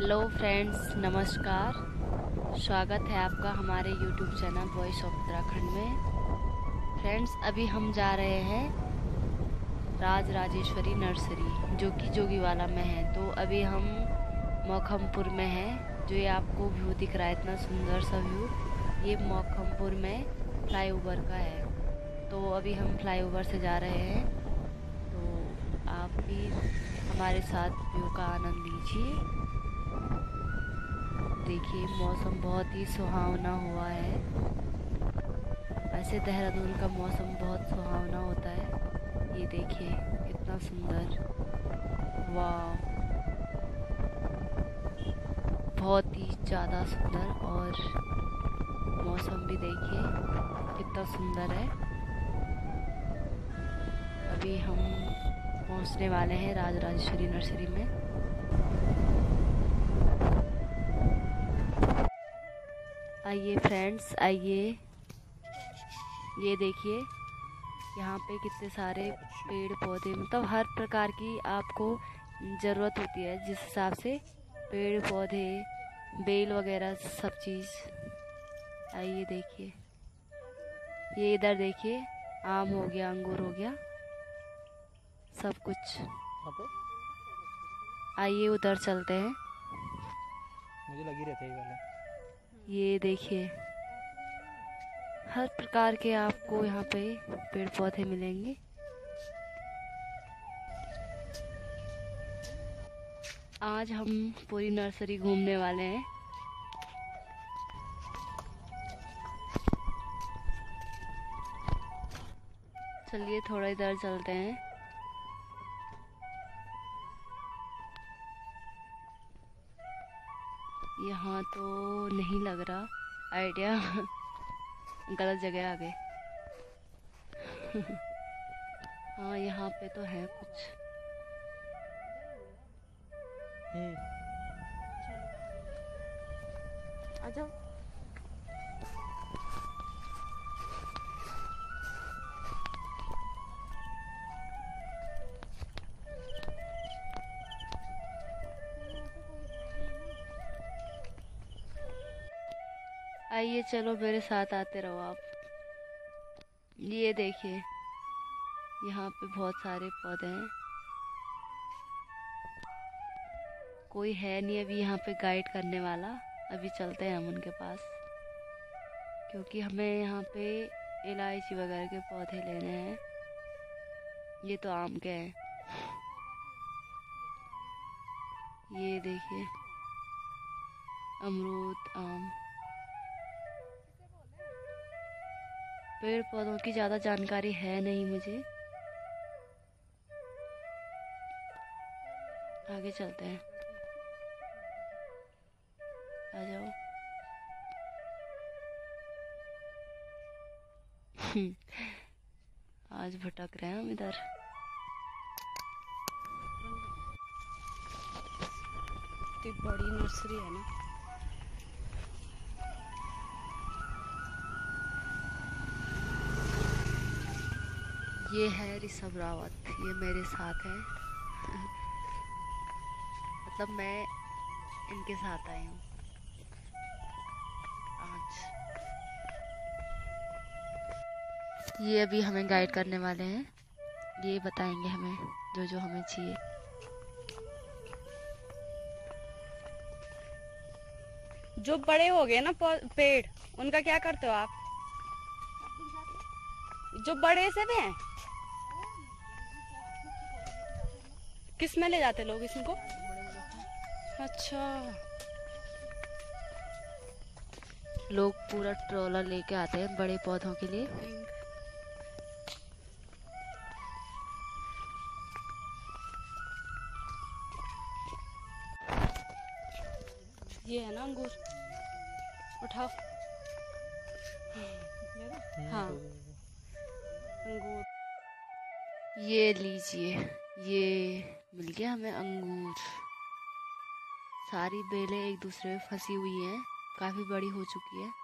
Hello friends, नमस्कार। स्वागत है आपका हमारे YouTube channel voice of Uttarakhand में। फ्रेंड्स, अभी हम जा रहे हैं राज राजेश्वरी नर्सरी जो कि जोगीवाला में है। तो अभी हम मौखमपुर में हैं। जो ये आपको व्यू दिख रहा है, इतना सुंदर सा व्यू, ये मौखमपुर में फ्लाईओवर का है। तो अभी हम फ्लाईओवर से जा रहे हैं, तो आप भी हमारे साथ व्यू का आनंद लीजिए। देखिए, मौसम बहुत ही सुहावना हुआ है। ऐसे देहरादून का मौसम बहुत सुहावना होता है। ये देखिए कितना सुंदर, वाह, बहुत ही ज़्यादा सुंदर। और मौसम भी देखिए कितना सुंदर है। अभी हम पहुंचने वाले हैं राज राजेश्वरी नर्सरी में। आइए फ्रेंड्स, आइए। ये देखिए यहाँ पे कितने सारे पेड़ पौधे, मतलब हर प्रकार की आपको ज़रूरत होती है, जिस हिसाब से पेड़ पौधे, बेल वगैरह सब चीज़। आइए देखिए, ये इधर देखिए, आम हो गया, अंगूर हो गया, सब कुछ। आइए उधर चलते हैं। मुझे लगी रहते हैं ये वाला। ये देखिए हर प्रकार के आपको यहाँ पे पेड़ पौधे मिलेंगे। आज हम पूरी नर्सरी घूमने वाले हैं। चलिए थोड़ा इधर चलते हैं। यहाँ तो नहीं लग रहा आइडिया गलत जगह आ गए हाँ, यहाँ पे तो है कुछ। आ जाओ। आइए, चलो मेरे साथ आते रहो आप। ये देखिए यहाँ पे बहुत सारे पौधे हैं। कोई है नहीं अभी यहाँ पे गाइड करने वाला। अभी चलते हैं हम उनके पास, क्योंकि हमें यहाँ पे इलायची वगैरह के पौधे लेने हैं। ये तो आम के हैं। ये देखिए, अमरूद, आम। पेड़ पौधों की ज़्यादा जानकारी है नहीं मुझे। आगे चलते हैं, आ जाओ आज भटक रहे हैं हम इधर। इतनी बड़ी नर्सरी है ना। ये है ऋषभ रावत, ये मेरे साथ है मतलब मैं इनके साथ आई हूँ आज। ये अभी हमें गाइड करने वाले हैं। ये बताएंगे हमें जो जो हमें चाहिए। जो बड़े हो गए ना पेड़, उनका क्या करते हो आप? जो बड़े से भी हैं, किस में ले जाते लोग इनको? अच्छा, लोग पूरा ट्रॉलर लेके आते हैं बड़े पौधों के लिए। ये है ना अंगूर, उठाओ। हाँ, अंगूर। ये लीजिए, ये मिल गया हमें अंगूर। सारी बेलें एक दूसरे में फंसी हुई हैं, काफी बड़ी हो चुकी है।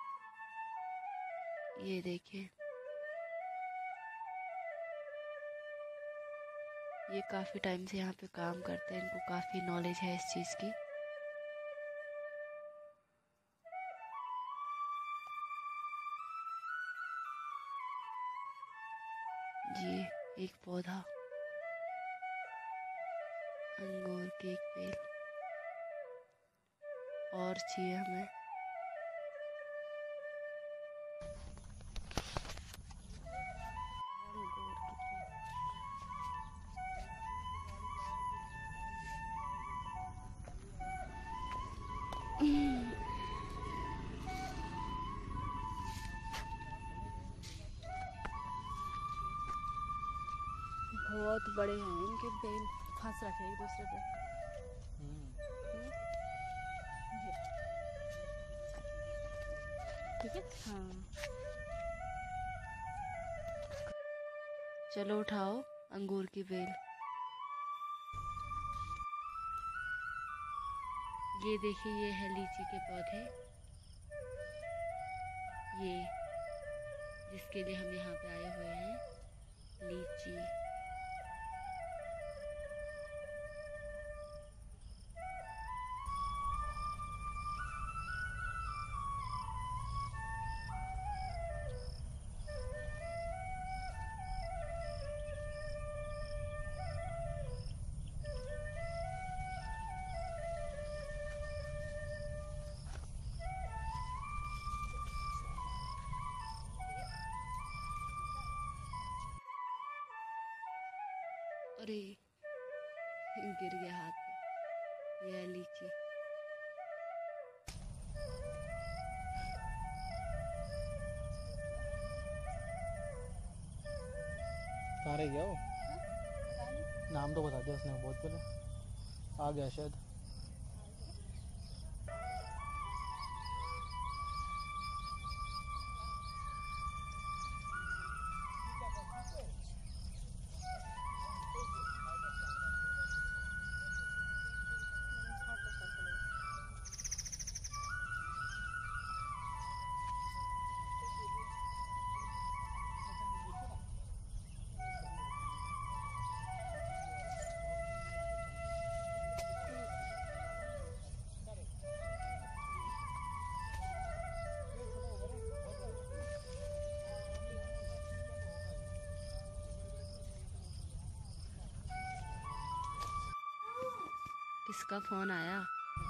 ये देखिए, ये काफी टाइम से यहाँ पे काम करते हैं, इनको काफी नॉलेज है इस चीज की। ये एक पौधा, अंगूर की एक बेल और चाहिए हमें। बहुत बड़े हैं इनके बेल, फंस रखे एक दूसरे पे। ठीक है। हाँ चलो उठाओ अंगूर की बेल। ये देखिए, ये है लीची के पौधे। ये जिसके लिए हम यहाँ पे आए हुए हैं, लीची। अरे गिर गया हाथ पे। यह लीची। कहाँ रह गया वो? नाम तो बता दिया उसने बहुत पहले। आ गया शायद। किसका फोन आया?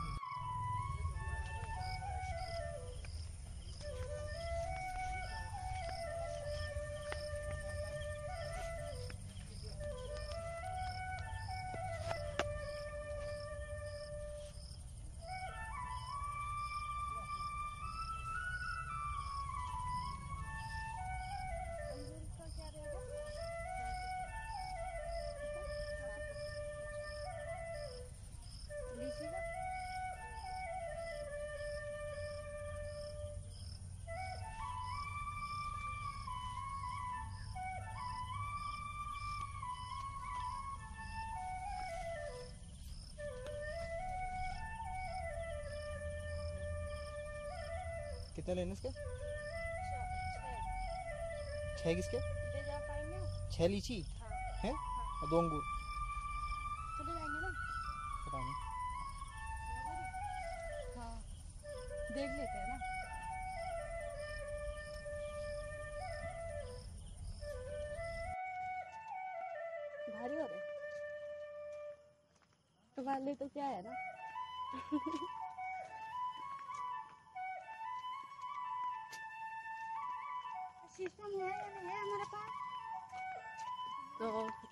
कितने लेने इसके? 6 किसके? ले जा पाएंगे? 6 लीची हैं और 2 अंगूर। चले जाएंगे ना? पता नहीं। हाँ देख लेते हैं ना। भारी हो रहे तो वाले तो क्या है ना। सिस्टम है या नहीं है हमारे पास? तो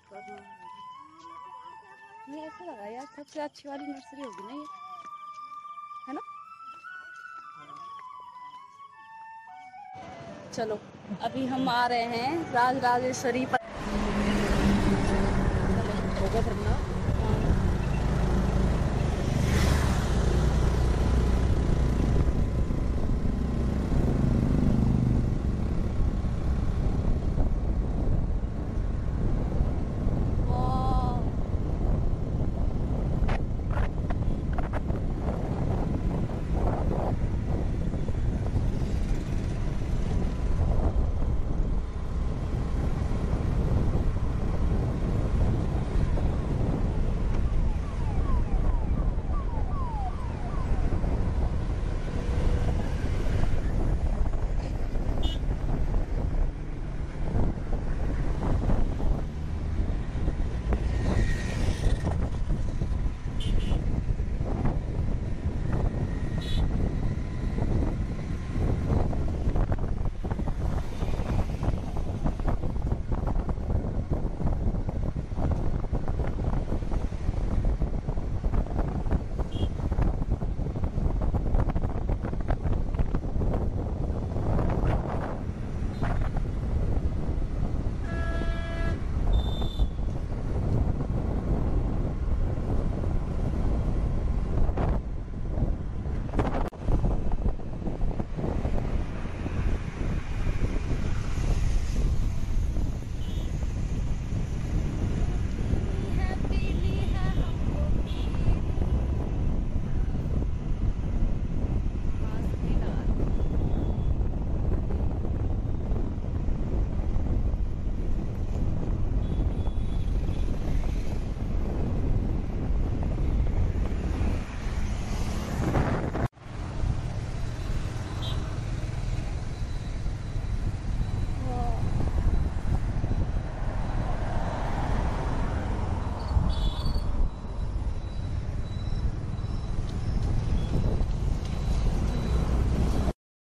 मुझे ऐसा लगा यार सबसे अच्छी वाली नर्सरी होगी ना ये, है ना? चलो अभी हम आ रहे हैं राजराजेश्वरी पर। होगा फिर ना।